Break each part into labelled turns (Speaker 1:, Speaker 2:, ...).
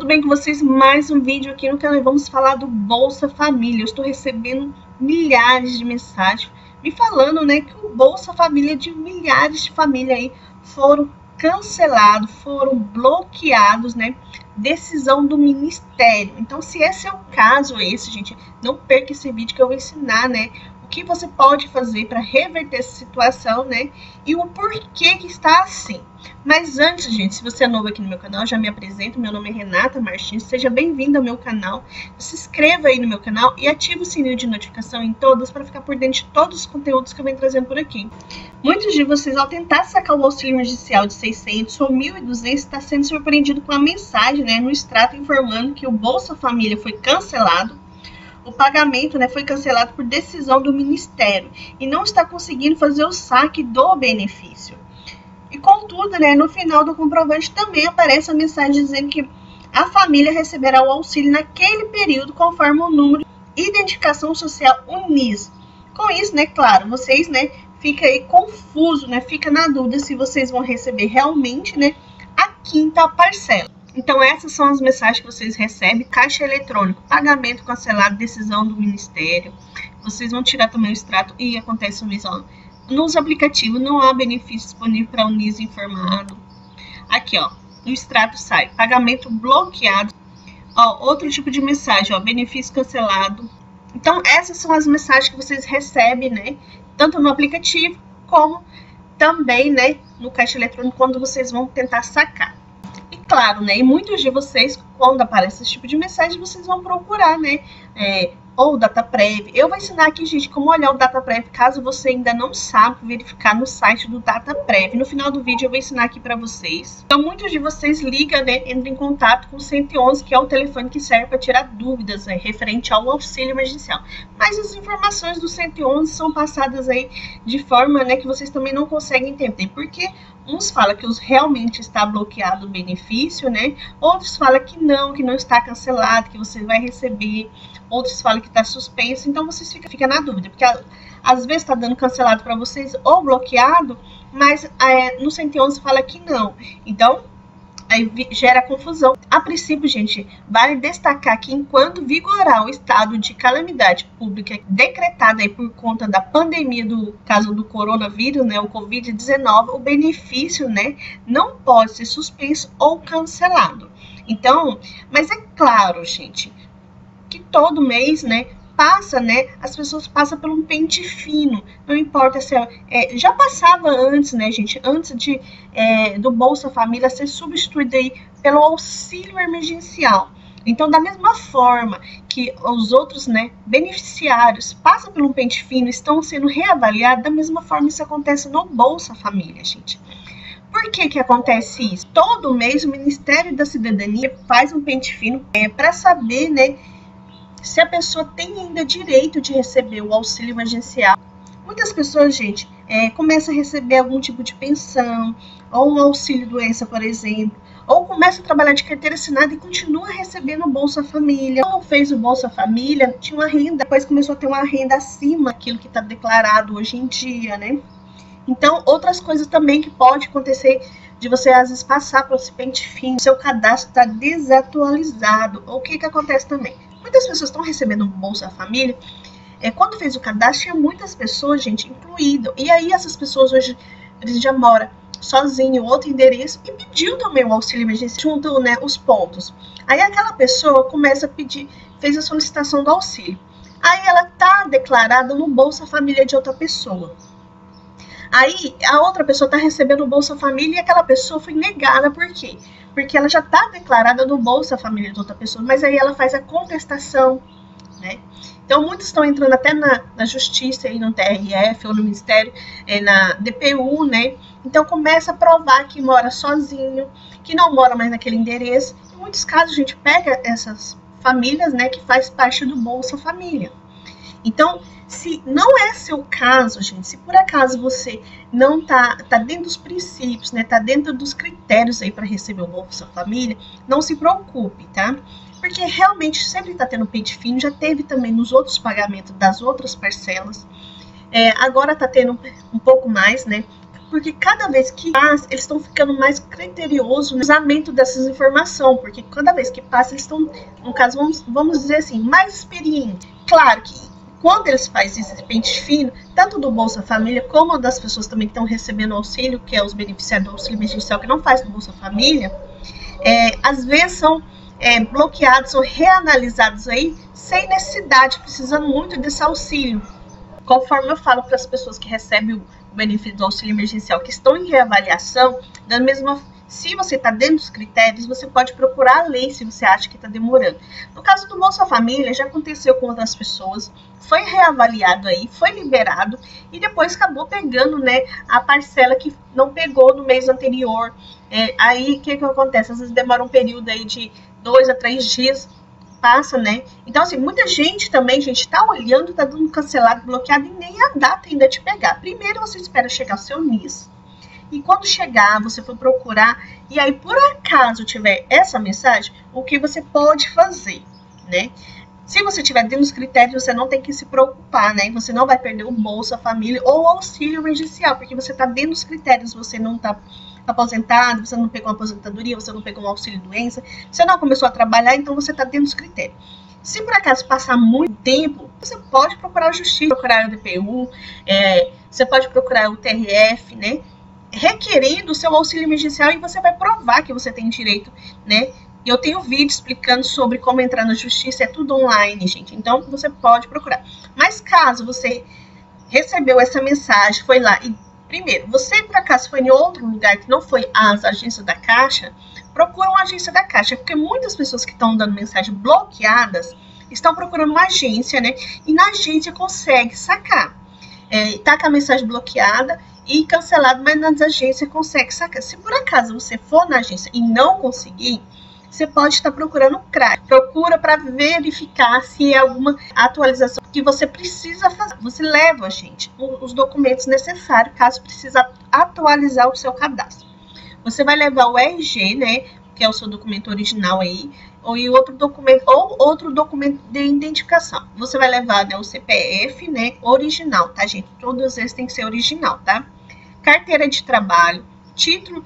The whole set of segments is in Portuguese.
Speaker 1: bem com vocês? Mais um vídeo aqui no canal e vamos falar do Bolsa Família. Eu estou recebendo milhares de mensagens me falando, né, que o Bolsa Família de milhares de famílias aí foram cancelados, foram bloqueados, né? Decisão do Ministério. Então, se esse é o caso, gente, não perca esse vídeo que eu vou ensinar, né, o que você pode fazer para reverter essa situação, né, e o porquê que está assim. Mas antes, gente, se você é novo aqui no meu canal, já me apresento, meu nome é Renata Martins, seja bem-vindo ao meu canal, se inscreva aí no meu canal e ative o sininho de notificação em todas para ficar por dentro de todos os conteúdos que eu venho trazendo por aqui. Muitos de vocês, ao tentar sacar o auxílio emergencial de 600 ou 1.200, está sendo surpreendido com a mensagem, né, no extrato informando que o Bolsa Família foi cancelado. O pagamento, né, foi cancelado por decisão do Ministério e não está conseguindo fazer o saque do benefício. E contudo, né, no final do comprovante também aparece a mensagem dizendo que a família receberá o auxílio naquele período conforme o número de identificação social UNIS. Com isso, né, claro, vocês, né, fica aí confuso, né, fica na dúvida se vocês vão receber realmente, né, a quinta parcela. Então, essas são as mensagens que vocês recebem. Caixa eletrônico, pagamento cancelado, decisão do Ministério. Vocês vão tirar também o extrato e acontece o mesmo. Nos aplicativos não há benefício disponível para Unis informado. Aqui, ó, no extrato sai pagamento bloqueado. Ó, outro tipo de mensagem, ó, benefício cancelado. Então, essas são as mensagens que vocês recebem, né? Tanto no aplicativo como também, né, no caixa eletrônico quando vocês vão tentar sacar. Claro, né? E muitos de vocês, quando aparece esse tipo de mensagem, vocês vão procurar, né? Ou o DataPrev. Eu vou ensinar aqui, gente, como olhar o DataPrev, caso você ainda não sabe, verificar no site do DataPrev. No final do vídeo eu vou ensinar aqui para vocês. Então, muitos de vocês ligam, né? Entram em contato com o 111, que é o telefone que serve para tirar dúvidas, né, referente ao auxílio emergencial. Mas as informações do 111 são passadas aí de forma, né, que vocês também não conseguem entender. Porque uns falam que realmente está bloqueado o benefício, né? Outros falam que não está cancelado, que você vai receber. Outros falam que está suspenso. Então, vocês ficam na dúvida. Porque às vezes está dando cancelado para vocês ou bloqueado, mas no 111 fala que não. Então, aí gera confusão. A princípio, gente, vale destacar que enquanto vigorar o estado de calamidade pública decretado aí por conta da pandemia do caso do coronavírus, né, o Covid-19, o benefício, né, não pode ser suspenso ou cancelado. Então, mas é claro, gente, que todo mês, né, passa, né, as pessoas passam por um pente fino, não importa se já passava antes, né, gente, antes do Bolsa Família ser substituído aí pelo auxílio emergencial. Então, da mesma forma que os outros, né, beneficiários passam por um pente fino, estão sendo reavaliados, da mesma forma isso acontece no Bolsa Família, gente. Por que acontece isso? Todo mês o Ministério da Cidadania faz um pente fino para saber, né, se a pessoa tem ainda direito de receber o auxílio emergencial. Muitas pessoas, gente, começam a receber algum tipo de pensão, ou um auxílio doença, por exemplo, ou começa a trabalhar de carteira assinada e continua recebendo o Bolsa Família. Ou fez o Bolsa Família, tinha uma renda, depois começou a ter uma renda acima daquilo que está declarado hoje em dia, né? Então, outras coisas também que pode acontecer de você, às vezes, passar por esse pente fino, seu cadastro está desatualizado. Ou o que acontece também? Muitas pessoas estão recebendo o Bolsa Família. Quando fez o cadastro, tinha muitas pessoas, gente, incluídas. E aí, essas pessoas hoje, eles já moram sozinho, outro endereço, e pediu também o auxílio emergencial, junto, né, os pontos. Aí, aquela pessoa começa a pedir, fez a solicitação do auxílio. Aí, ela está declarada no Bolsa Família de outra pessoa. Aí, a outra pessoa está recebendo o Bolsa Família e aquela pessoa foi negada. Por quê? Porque ela já está declarada no Bolsa Família de outra pessoa, mas aí ela faz a contestação, né? Então, muitos estão entrando até na justiça, aí no TRF ou no Ministério, na DPU, né? Então, começa a provar que mora sozinho, que não mora mais naquele endereço. Em muitos casos, a gente pega essas famílias, né, que faz parte do Bolsa Família. Então, se não é seu caso, gente, se por acaso você não tá dentro dos princípios, né, tá dentro dos critérios aí para receber o Bolsa Família, não se preocupe, tá? Porque realmente sempre tá tendo pente fino, já teve também nos outros pagamentos das outras parcelas. Agora tá tendo um pouco mais, né? porque cada vez que passa, eles estão ficando mais criteriosos no usamento dessas informações, porque cada vez que passa, eles estão, no caso, vamos dizer assim, mais experientes. Claro que quando eles fazem esse pente fino, tanto do Bolsa Família, como das pessoas também que estão recebendo auxílio, que é os beneficiários do auxílio emergencial, que não faz do Bolsa Família, às vezes são bloqueados ou reanalisados aí, sem necessidade, precisando muito desse auxílio. Conforme eu falo para as pessoas que recebem o benefício do auxílio emergencial, que estão em reavaliação, da mesma, se você está dentro dos critérios, você pode procurar a lei se você acha que está demorando. No caso do Bolsa Família, já aconteceu com outras pessoas, foi reavaliado aí, foi liberado, e depois acabou pegando, né, a parcela que não pegou no mês anterior. Aí, o que acontece? Às vezes demora um período aí de 2 a 3 dias, passa, né? Então, assim, muita gente também, gente, tá olhando, tá dando cancelado, bloqueado, e nem a data ainda te pegar. Primeiro, você espera chegar o seu NIS, e quando chegar, você for procurar, e aí, por acaso, tiver essa mensagem, o que você pode fazer, né? Se você estiver dentro dos critérios, você não tem que se preocupar, né? Você não vai perder o Bolsa Família ou o auxílio emergencial, porque você tá dentro dos critérios, você não tá aposentado, você não pegou uma aposentadoria, você não pegou um auxílio doença, você não começou a trabalhar, então você está dentro dos critérios. Se por acaso passar muito tempo, você pode procurar a justiça, procurar o DPU, você pode procurar o TRF, né, requerendo o seu auxílio emergencial, e você vai provar que você tem direito, né. Eu tenho vídeo explicando sobre como entrar na justiça, é tudo online, gente, então você pode procurar. Mas caso você recebeu essa mensagem, foi lá e primeiro, você por acaso foi em outro lugar que não foi as agências da Caixa, procura uma agência da Caixa, porque muitas pessoas que estão dando mensagem bloqueadas estão procurando uma agência, né? E na agência consegue sacar. Tá com a mensagem bloqueada e cancelado, mas nas agências consegue sacar. Se por acaso você for na agência e não conseguir, você pode estar procurando o CRAS. Procura para verificar se é alguma atualização que você precisa fazer. Você leva, gente, os documentos necessários caso precise atualizar o seu cadastro. Você vai levar o RG, né, que é o seu documento original aí, ou outro documento de identificação. Você vai levar, né, o CPF, né, original, tá, gente? Todos eles têm que ser original, tá? Carteira de trabalho, título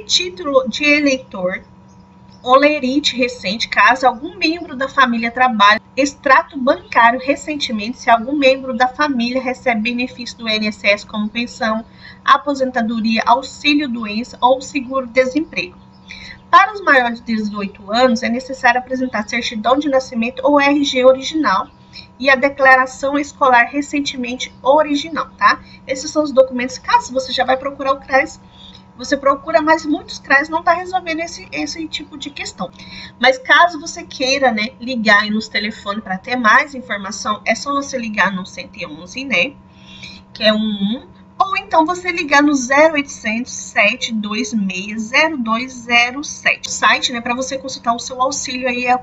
Speaker 1: de eleitor, olerite recente, caso algum membro da família trabalhe, extrato bancário recentemente, se algum membro da família recebe benefício do INSS como pensão, aposentadoria, auxílio-doença ou seguro-desemprego. Para os maiores de 18 anos, é necessário apresentar certidão de nascimento ou RG original e a declaração escolar recentemente original, tá? Esses são os documentos, caso você já vai procurar o CRAS, você procura, mas muitos CRAS não tá resolvendo esse tipo de questão. Mas caso você queira, né, ligar aí nos telefones para ter mais informação, é só você ligar no 111, né, que é 11, ou então você ligar no 0800 726 0207. O site, né, para você consultar o seu auxílio aí é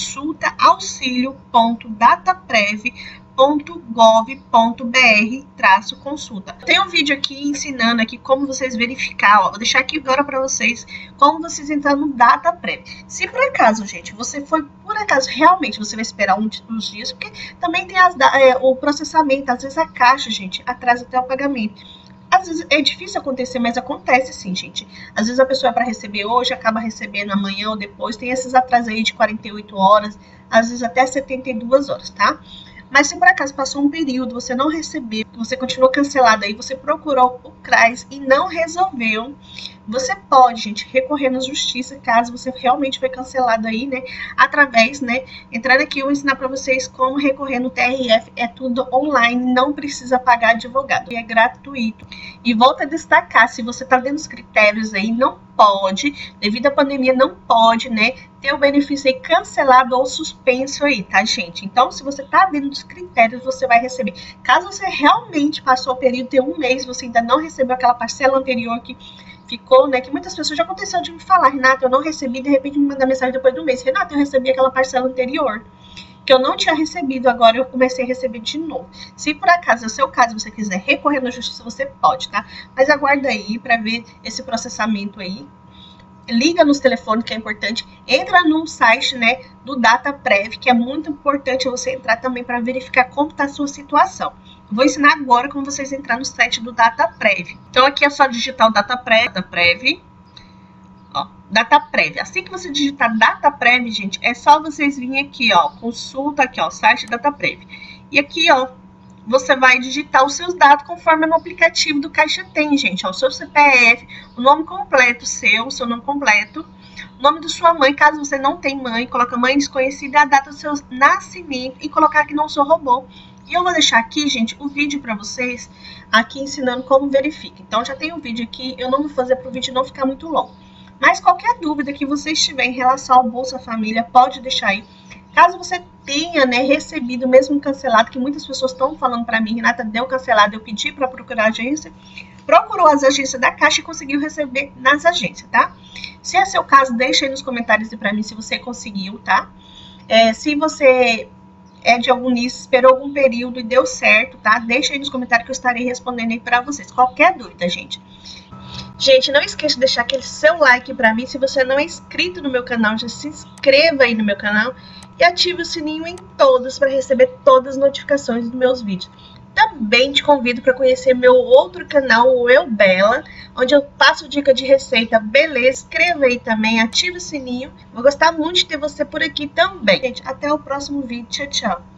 Speaker 1: consultaauxilio.dataprev.gov.br/consulta. Tem um vídeo aqui ensinando aqui como vocês verificar, ó, vou deixar aqui agora para vocês como vocês entrar no DataPrev. Se por acaso, gente, você foi por acaso realmente você vai esperar uns dias, porque também tem o processamento, às vezes a Caixa, gente, atrasa até o pagamento. Às vezes é difícil acontecer, mas acontece sim, gente. Às vezes a pessoa é para receber hoje, acaba recebendo amanhã ou depois. Tem esses atrasos aí de 48 horas, às vezes até 72 horas, tá? Mas se por acaso passou um período, você não recebeu, você continuou cancelado aí, você procurou o CRAS e não resolveu, você pode, gente, recorrer na justiça caso você realmente foi cancelado aí, né? Através, né? Entrando aqui, eu vou ensinar para vocês como recorrer no TRF. É tudo online, não precisa pagar advogado, e é gratuito. E volto a destacar, se você tá dentro dos critérios aí, não pode, devido à pandemia, não pode, né, ter o benefício aí cancelado ou suspenso aí, tá, gente? Então, se você tá dentro dos critérios, você vai receber. Caso você realmente passou o período de um mês, você ainda não recebeu aquela parcela anterior que ficou, né, que muitas pessoas já aconteceu de me falar, Renata, eu não recebi, de repente me mandar mensagem depois do mês, Renata, eu recebi aquela parcela anterior, que eu não tinha recebido, agora eu comecei a receber de novo. Se por acaso, no seu caso, você quiser recorrer na justiça, você pode, tá? Mas aguarda aí para ver esse processamento aí. Liga nos telefones, que é importante. Entra no site, né, do DataPrev, que é muito importante você entrar também para verificar como está a sua situação. Vou ensinar agora como vocês entrar no site do DataPrev. Então aqui é só digitar o DataPrev. Ó, DataPrev. Assim que você digitar DataPrev, gente, é só vocês virem aqui, ó, consulta aqui, ó, site DataPrev. E aqui, ó, você vai digitar os seus dados conforme no aplicativo do Caixa tem, gente. Ó, o seu CPF, o nome completo seu, o seu nome completo, o nome da sua mãe, caso você não tenha mãe, coloca mãe desconhecida, a data do seu nascimento e colocar que não sou robô. E eu vou deixar aqui, gente, o vídeo para vocês, aqui ensinando como verifica. Então, já tem um vídeo aqui, eu não vou fazer para o vídeo não ficar muito longo. Mas qualquer dúvida que vocês tiverem em relação ao Bolsa Família, pode deixar aí. Caso você tenha, né, recebido mesmo cancelado, que muitas pessoas estão falando para mim, Renata, deu cancelado, eu pedi para procurar a agência, procurou as agências da Caixa e conseguiu receber nas agências, tá? Se é seu caso, deixa aí nos comentários para mim se você conseguiu, tá? Se você é de algum nicho, esperou algum período e deu certo, tá? Deixa aí nos comentários que eu estarei respondendo aí para vocês. Qualquer dúvida, gente. Gente, não esqueça de deixar aquele seu like para mim. Se você não é inscrito no meu canal, já se inscreva aí no meu canal e ative o sininho em todos para receber todas as notificações dos meus vídeos. Também te convido para conhecer meu outro canal, o Eu Bela, onde eu passo dica de receita, beleza? Inscreva aí também, ative o sininho. Vou gostar muito de ter você por aqui também. Gente, até o próximo vídeo. Tchau, tchau.